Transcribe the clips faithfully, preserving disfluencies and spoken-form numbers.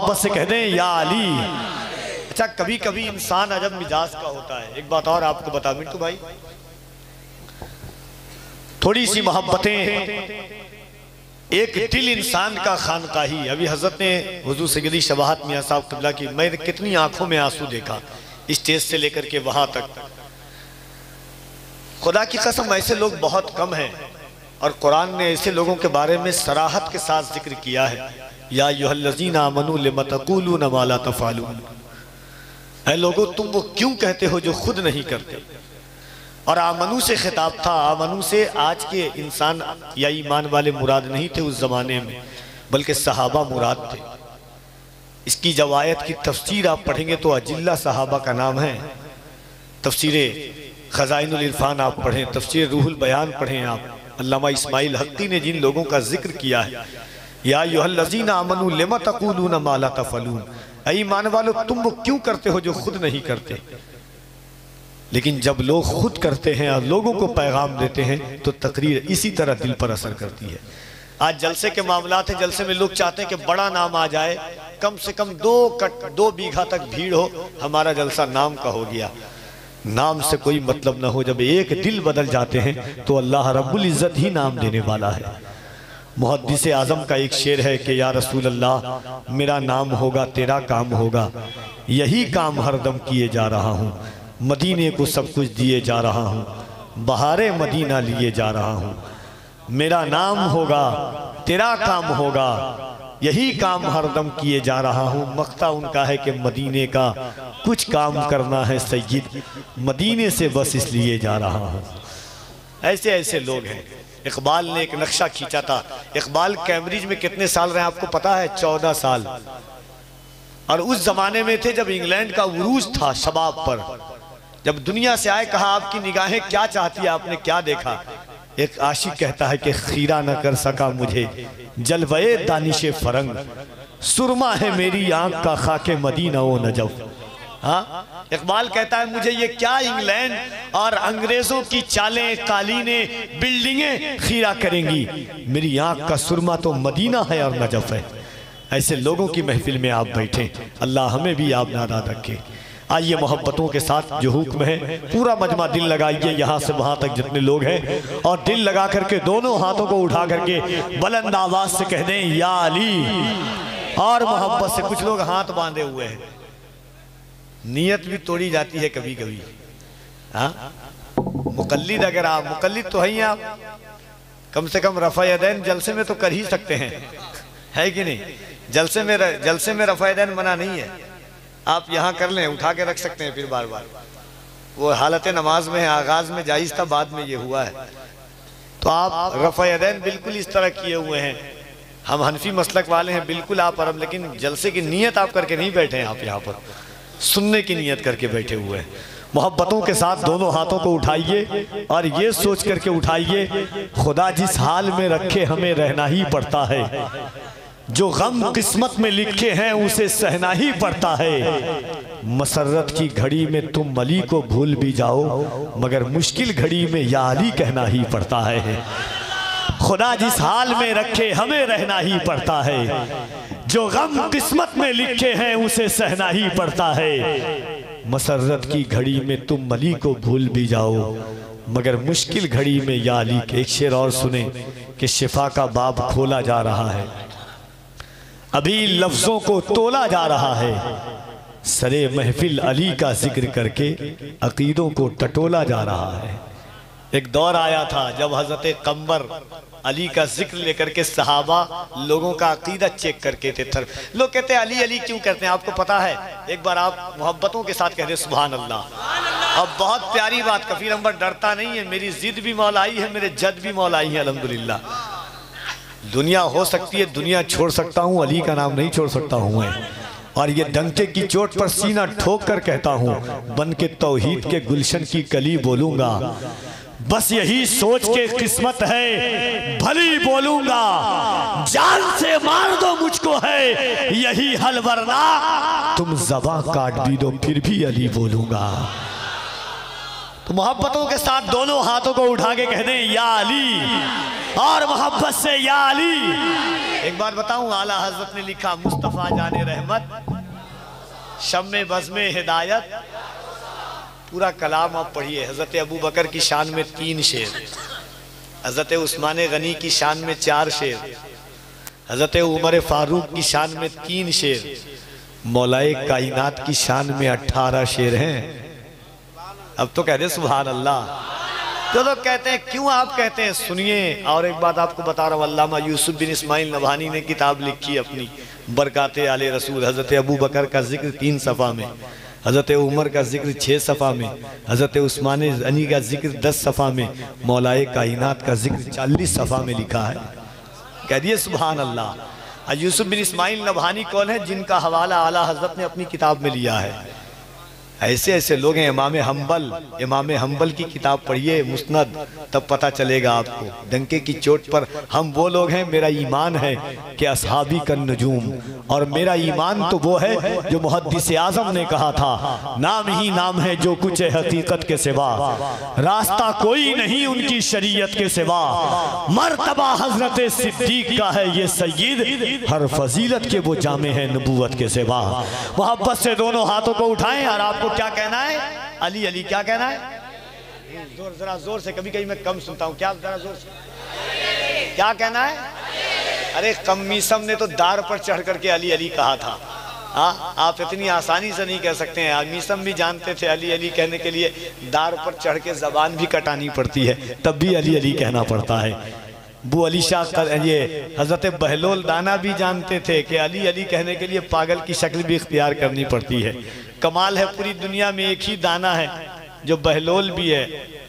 मोहब्बत से कह दें या अली। अच्छा, कभी कभी इंसान अजब मिजाज का होता है। एक बात और आपको बता मिंटू भाई, थोड़ी सी मोहब्बतें, एक दिल इंसान का खानकाही। अभी हजरत ने हुजूर सैयदी शबाहत मियां साहब क़िबला की, मैंने कितनी आंखों में आंसू देखा स्टेज से लेकर के वहां तक। खुदा की कसम ऐसे लोग बहुत कम हैं, और कुरान ने ऐसे लोगों के बारे में सराहत के साथ जिक्र किया है, या अय्युहल्लज़ीना आमनू लिमा तक़ूलूना मा ला तफ़अलून। ऐ लोगों, तुम वो क्यों कहते हो जो खुद नहीं करते। और आमनू से खिताब था। आमनू से आज के इंसान या ईमान वाले मुराद नहीं थे उस जमाने में, बल्कि सहाबा मुराद थे। इसकी जब आयत की तफसीर आप पढ़ेंगे तो अजिल्ला सहाबा का नाम है। तफसीर खज़ाइनुल इरफान आप पढ़ें, तफसीर रूहुल बयान पढ़ें आप। अल्लामा इस्माइल हक्की ने जिन लोगों का जिक्र किया है, या अय्युहल्लज़ीना आमनू लिमा तक़ूलूना मा ला तफ़अलून, ऐ ईमान वालो तुम वो क्यों करते हो जो खुद नहीं करते। लेकिन जब लोग खुद करते हैं और लोगों को पैगाम देते हैं तो तकरीर इसी तरह दिल पर असर करती है। आज जलसे के मामलात हैं, जलसे में लोग चाहते हैं कि बड़ा नाम आ जाए, कम से कम दो कट दो बीघा तक भीड़ हो, हमारा जलसा नाम का हो गया। नाम से कोई मतलब ना हो। जब एक दिल बदल जाते हैं तो अल्लाह रब्बुल इज़्ज़त ही नाम देने वाला है। मुहद्दिस आज़म का एक शेर है कि या रसूल अल्लाह, मेरा नाम होगा तेरा काम होगा, यही काम हरदम किए जा रहा हूँ। मदीने को सब कुछ दिए जा रहा हूँ, बहारे मदीना लिए जा रहा हूँ। मेरा नाम होगा तेरा काम होगा, यही काम हरदम किए जा रहा हूँ। मक्ता उनका है कि मदीने का कुछ काम करना है सैयद, मदीने से बस इसलिए जा रहा हूँ। ऐसे ऐसे लोग हैं। इकबाल ने एक नक्शा खींचा था। इकबाल कैम्ब्रिज में कितने साल रहे आपको पता है? चौदह साल। और उस जमाने में थे जब इंग्लैंड का उरूज था शबाब पर। जब दुनिया से आए, कहा आपकी निगाहें क्या चाहती है, आपने क्या देखा? एक आशिक कहता है कि खीरा न कर सका मुझे जलवे दानिशे फरंग, सुरमा है मेरी आंख का खाके मदीना ओ नजफ। हाँ, इकबाल कहता है मुझे ये क्या इंग्लैंड और अंग्रेजों की चालें, कालीनें, बिल्डिंगें खीरा करेंगी, मेरी आंख का सुरमा तो मदीना है और नजफ है। ऐसे लोगों की महफिल में आप बैठे, अल्लाह हमें भी आप नाराज रखे। आइए मोहब्बतों के साथ जो हुक्म है, पूरा मजमा दिल लगाइए यहाँ से वहाँ तक जितने लोग हैं, और दिल लगा करके दोनों हाथों को उठा करके बुलंद आवाज से कह दें या अली। और मोहब्बत से कुछ लोग हाथ बांधे हुए हैं, नीयत भी तोड़ी जाती है कभी कभी। हाँ, मुकल्लिद अगर आप मुकल्लिद तो हैं आप, कम से कम रफ़ा यदैन जलसे में तो कर ही सकते हैं, है कि नहीं? जलसे में जलसे में रफ़ा यदैन मना नहीं है, आप यहाँ कर लें, उठा के रख सकते हैं फिर बार बार। वो हालत नमाज में है, आगाज में जायज़ था, बाद में ये हुआ है। तो आप रफ़ा यदैन बिल्कुल इस तरह किए हुए हैं। हम हनफी मसलक वाले हैं, बिल्कुल आप अरब, लेकिन जलसे की नीयत आप करके नहीं बैठे हैं, आप यहाँ पर सुनने की नीयत करके बैठे हुए हैं। मोहब्बतों के साथ दोनों हाथों को उठाइए और ये सोच करके उठाइए, खुदा जिस हाल में रखे हमें रहना ही पड़ता है, जो गम किस्मत में लिखे हैं उसे सहना ही पड़ता है। मसरत की घड़ी में तुम अली को भूल भी जाओ, मगर मुश्किल घड़ी में या अली कहना ही पड़ता है। खुदा जिस हाल में रखे हमें रहना ही पड़ता है, जो गम किस्मत में लिखे हैं उसे सहना ही पड़ता है। मसरत की घड़ी में तुम अली को भूल भी जाओ, मगर मुश्किल घड़ी में या अली। एक शेर और सुने कि शिफा का बाब खोला जा रहा है, अभी लफ्जों को तोला जा रहा है, सरे महफिल अली का जिक्र करके अकीदों को टटोला जा रहा है। एक दौर आया था जब हजरत कम्बर अली का जिक्र लेकर के सहाबा लोगों का अकीदा चेक करके थे। थर लोग कहते हैं अली अली क्यों करते हैं, आपको पता है? एक बार आप मोहब्बतों के साथ कहते सुभान अल्लाह। अब बहुत प्यारी बात, कफीर अंबर डरता नहीं है, मेरी जिद भी मौलाई है, मेरे जद भी मौलाई है, अल्हम्दुलिल्लाह। दुनिया हो सकती है, दुनिया छोड़ सकता हूँ, अली का नाम नहीं छोड़ सकता हूँ मैं। और ये डंके की चोट पर सीना ठोक कर कहता हूँ, बन के तौहीद के गुलशन की कली बोलूंगा, बस यही सोच के किस्मत है भली बोलूंगा, जान से मार दो मुझको है यही हल, वरना तुम ज़बां काट भी दो फिर भी अली बोलूंगा। तो मोहब्बतों के साथ दोनों हाथों को उठा के कह दें या अली। और मोहब्बत से या अली। एक बात बताऊं, आला हजरत ने लिखा मुस्तफ़ा जाने रहमत शम्मे बज़्मे हिदायत। पूरा कलाम आप पढ़िए। हजरत अबू बकर की शान में तीन शेर, हजरत उस्मान गनी की शान में चार शेर, हजरत उमर फारूक की शान में तीन शेर, मौलाए कायनात की शान में अठारह शेर हैं। अब तो कह दे सुभान अल्लाह। तो लोग कहते हैं क्यों आप कहते हैं, सुनिए। और एक बात आपको बता रहा हूँ, अल्लामा यूसुफ बिन इस्माइल नबहानी ने किताब लिखी अपनी बरकाते आले रसूल। हजरत अबू बकर का जिक्र तीन सफ़ा में, हजरत उमर का जिक्र छः सफ़ा में, हजरत उस्मान गनी का जिक्र दस सफ़ा में, मौलाए कायनात का जिक्र चालीस सफ़ा में लिखा है। कह दिए सुभान अल्लाह। यूसुफ बिन इस्माइल नबहानी कौन है? जिनका हवाला आला हजरत ने अपनी किताब में लिया है। ऐसे ऐसे लोग हैं। इमाम हम्बल, इमाम हम्बल की किताब पढ़िए मुस्नद, तब पता चलेगा आपको। डंके की चोट पर हम वो लोग हैं, मेरा ईमान है कि असहाबी का नजूम। और मेरा ईमान तो वो है जो मुहद्दिस आज़म ने कहा था, नाम ही नाम है जो कुछ है हकीकत के सिवा, रास्ता कोई नहीं उनकी शरीयत के सिवा, मर्तबा हजरत सिद्दीक का है ये सय्यद, हर फजीलत के वो जामे है नबूवत के सिवा। मोहब्बत से दोनों हाथों को उठाएं और आपको क्या कहना है? अली अली। क्या कहना है? जोर, जरा जोर से। कभी कभी मैं कम सुनता हूँ, क्या जरा जोर से क्या कहना है? अरे कमीसम ने तो दार पर चढ़ करके अली अली कहा था। हाँ, आप इतनी आसानी से नहीं कह सकते हैं। मीसम भी जानते थे अली अली कहने के लिए दार पर चढ़ के जबान भी कटानी पड़ती है, तब भी अली अली कहना पड़ता है। बू अली शाह ये हजरत बहलोल दाना भी जानते थे कि अली अली कहने के लिए पागल की शक्ल भी इख्तियार करनी पड़ती है। कमाल है, पूरी दुनिया में एक ही दाना है जो बहलोल भी है,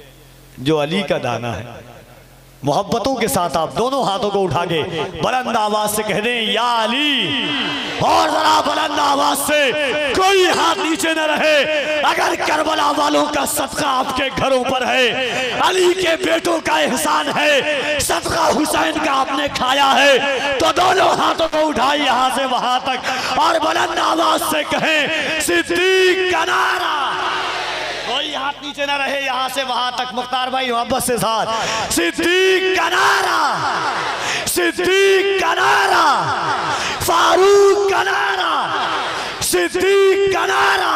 जो अली का दाना है। मोहब्बतों के साथ आप दोनों हाथों को उठा के बुलंद आवाज से कह दें या अली, और जरा बुलंद आवाज से, कोई हाथ नीचे न रहे। अगर करबला वालों का सदका आपके घरों पर है, अली के बेटों का एहसान है, सदका हुसैन का आपने खाया है, तो दोनों हाथों को उठाई यहां से वहां तक और बुलंद आवाज से कहें सिद्दीक का नारा। कोई हाथ नीचे ना रहे, यहां से वहां तक। मुख्तार भाई मोहब्बत से साथ, सिद्दीक का नारा, सिद्दीक का नारा, फारूक का नारा, सिद्दीक का नारा,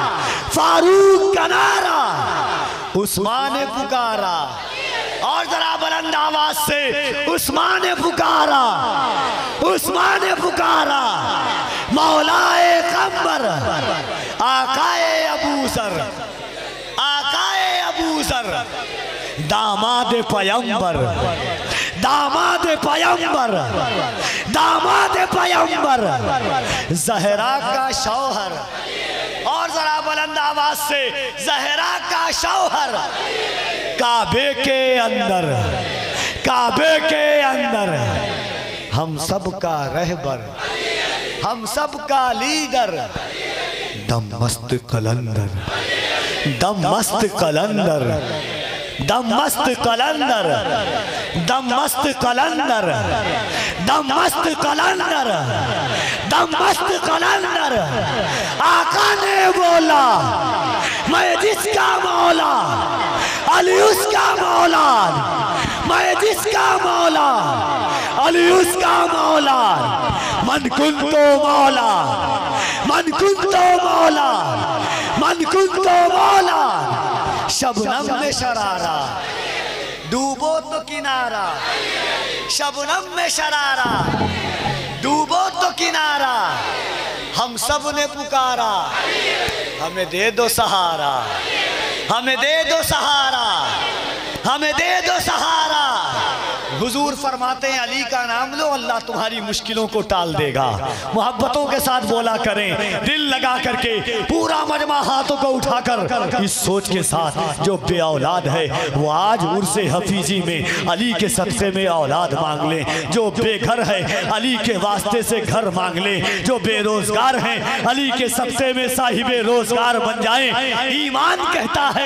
फारूक का नारा, उस्मान ने पुकारा। और जरा बुलंद आवाज से, उस्मान ने पुकारा, उस्मान ने पुकारा, मौलाए कम्बर, आकाए अबू सर, आकाए अबू सर, दामाद पयंबर, दामाद पयंबर, दामाद पयंबर, जहरा का शौहर। और जरा बुलंद आवाज से, जहरा का शौहर, काबे के अंदर, काबे के अंदर, हम सब का रहबर, हम सब का लीडर, दम मस्त कलंदर, दम मस्त कलंदर, दम मस्त कलंदर, दम मस्त कलंदर, दम मस्त कलंदर, दम मस्त कलंदर। आका ने बोला मैं जिसका मौला, अली उसका मौला, मैं जिसका मौला, अली उसका मौला, मन कुन तो मौला, मन कुन तो मौला, मन कुन तो मौला, शबनम में शरारा, डूबो तो किनारा, शबनम में शरारा, डूबो तो किनारा, हम सब ने पुकारा, हमें दे दो सहारा, हमें दे दो सहारा, हमें दे दो सहारा। हुजूर फरमाते हैं अली का नाम लो, अल्लाह तुम्हारी मुश्किलों को टाल देगा। मोहब्बतों के साथ बोला करें, दिल लगा करके, पूरा मजमा हाथों को उठाकर इस सोच के साथ जो बे औलाद है वो आज उर्से हफीजी में अली के सदक़े में औलाद मांग ले, जो बेघर है अली के वास्ते से घर मांग ले, जो बेरोजगार हैं अली के सदक़े में साहिबे रोजगार बन जाएं। ईमान कहता है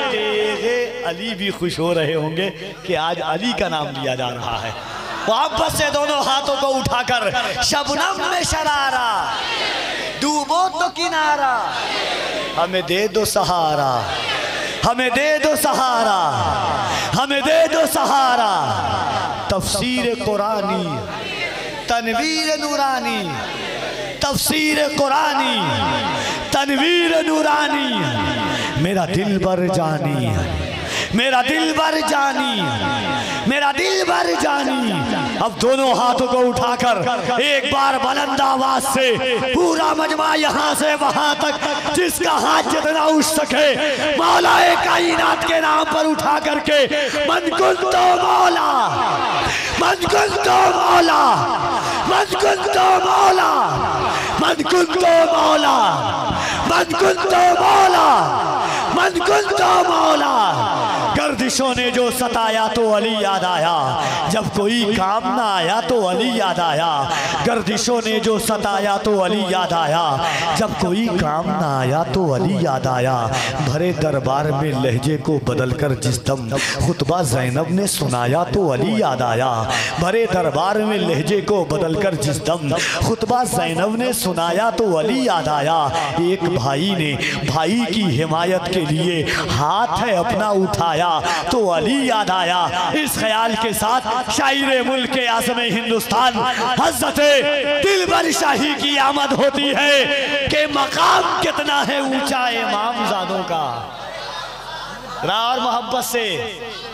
अली भी खुश हो रहे होंगे कि आज अली का नाम लिया जा रहा है। वापस से दोनों हाथों को उठाकर शबनम में शरारा, डूबो तो किनारा, हमें दे दो सहारा, हमें दे दो सहारा, हमें दे दो सहारा। तफसीर कुरानी, तनवीर नूरानी, तफसीर कुरानी, तनवीर नूरानी, मेरा दिल बर जानी, मेरा दिल बर जानी, मेरा दिल बर जानी। अब दोनों हाथों को उठाकर एक बार बुलंद आवाज से पूरा मजमा यहाँ से वहां तक जिसका हाथ जितना उठ सके मौलाए कायनात के नाम पर उठा करके मन कुंतो मौला, मन कुंतो मौला, मन कुंतो मौला, मन कुंतो मौला, मन कुंतो मौला, मन कुंतो मौला। गर्दिशों ने जो सताया तो अली याद आया, जब कोई काम ना आया तो अली याद आया। गर्दिशों ने जो सताया तो अली याद आया, जब कोई काम ना आया तो अली याद आया। भरे दरबार में लहजे को बदलकर जिस दम खुतबा ज़ैनब ने सुनाया तो अली याद आया। भरे दरबार में लहजे को बदलकर जिस दम खुतबा ज़ैनब ने सुनाया तो अली याद आया। एक भाई ने भाई की हिमायत के लिए हाथ है अपना उठाया तो अली याद आया। इस ख्याल के साथ शायरे मुल्क के आज़म हिंदुस्तान हज़रत दिलबर शाही की आमद होती है कि मकाम कितना है ऊंचा इमामजादों का। रार मोहब्बत से